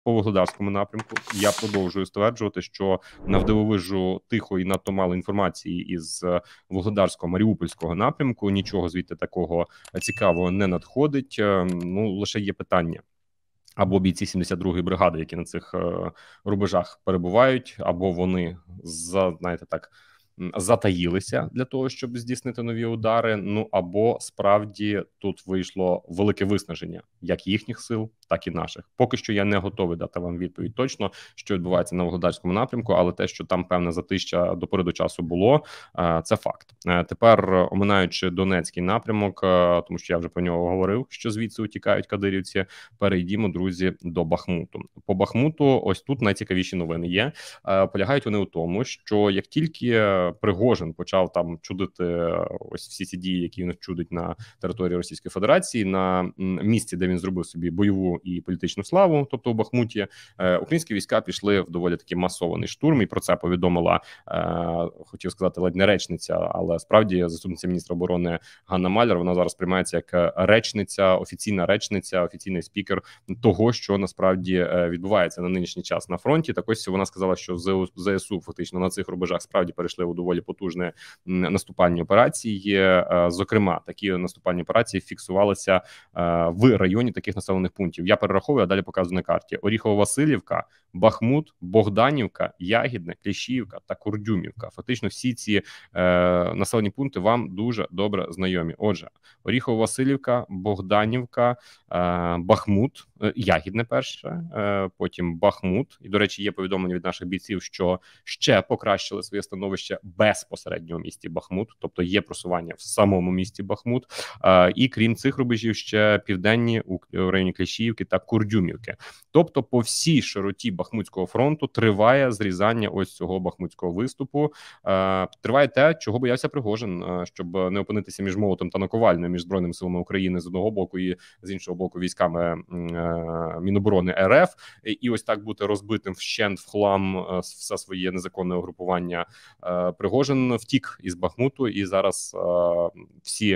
по Вугледарському напрямку. Я продовжую стверджувати, що навдивовижу тихо і надто мало інформації із Вугледарського, Маріупольського напрямку. Нічого звідти такого цікавого не надходить. Ну, лише є питання. Або бійці 72-ї бригади, які на цих рубежах перебувають, або вони, знаєте так, затаїлися для того, щоб здійснити нові удари. Ну або справді тут вийшло велике виснаження як їхніх сил, так і наших. Поки що я не готовий дати вам відповідь точно, що відбувається на Вугледарському напрямку, але те, що там певне затища до пори до часу було, це факт. Тепер, оминаючи Донецький напрямок, тому що я вже про нього говорив, що звідси утікають кадирівці, перейдімо, друзі, до Бахмуту. По Бахмуту ось тут найцікавіші новини є. Полягають вони у тому, що як тільки Пригожин почав там чудити ось всі ці дії, які він чудить на території Російської Федерації, на місці, де він зробив собі бойову і політичну славу, тобто у Бахмуті, українські війська пішли в доволі таки масований штурм, і про це повідомила, хотів сказати, ледь не речниця, але справді заступниця міністра оборони Ганна Маляр, вона зараз приймається як речниця, офіційний спікер того, що насправді відбувається на нинішній час на фронті. Так ось вона сказала, що ЗСУ фактично на цих рубежах справді перейшли у доволі потужні наступальні операції. Зокрема, такі наступальні операції фіксувалися в районі таких населених пунктів. Я перераховую, а далі показую на карті: Оріхово-Василівка, Бахмут, Богданівка, Ягідне, Кліщіївка та Курдюмівка. Фактично всі ці населені пункти вам дуже добре знайомі. Отже, Оріхово-Василівка, Богданівка, Бахмут, Ягідне перше, потім Бахмут. І, до речі, є повідомлення від наших бійців, що ще покращили своє становище безпосередньо в місті Бахмут, тобто є просування в самому місті Бахмут. І крім цих рубежів, ще південні у районі Кліщіївки та Курдюмівки. Тобто по всій широті Бахмутського фронту триває зрізання ось цього бахмутського виступу. Триває те, чого боявся Пригожин, щоб не опинитися між молотом та наковальнею, між Збройними силами України з одного боку і з іншого боку військами Міноборони РФ. І ось так бути розбитим вщент в хлам все своє незаконне угрупування. Пригожин втік із Бахмуту, і зараз всі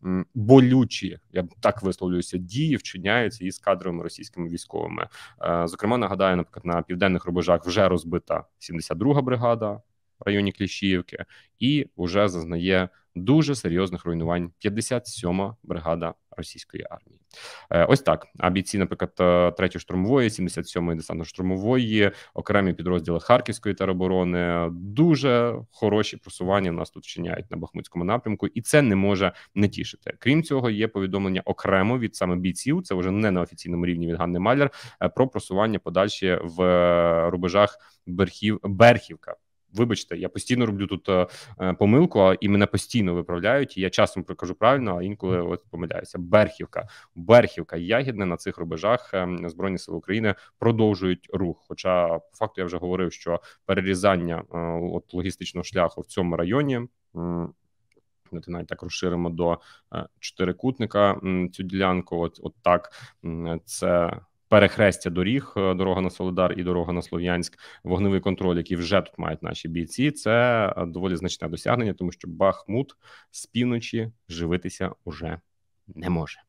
болючі, я так висловлююся, дії вчиняються із кадровими російськими військовими. Зокрема, нагадаю, наприклад, на південних рубежах вже розбита 72-га бригада в районі Кліщіївки і вже зазнає дуже серйозних руйнувань 57-ма бригада російської армії. Ось так. А бійці, наприклад, 3-ї штурмової, 77-ї десантно-штурмової, окремі підрозділи Харківської тероборони, дуже хороші просування в нас тут вчиняють на Бахмутському напрямку, і це не може не тішити. Крім цього, є повідомлення окремо від саме бійців, це вже не на офіційному рівні від Ганни Маляр, про просування подальші в рубежах Берхівка. Вибачте, я постійно роблю тут помилку, і мене постійно виправляють. І я часом кажу правильно, а інколи от помиляюся. Берхівка, Ягідне, на цих рубежах Збройні Сили України продовжують рух. Хоча по факту я вже говорив, що перерізання от логістичного шляху в цьому районі, давайте навіть так розширимо до чотирикутника цю ділянку. От так, це перехрестя доріг, дорога на Солидар і дорога на Слов'янськ, вогневий контроль, який вже тут мають наші бійці, це доволі значне досягнення, тому що Бахмут з півночі живитися уже не може.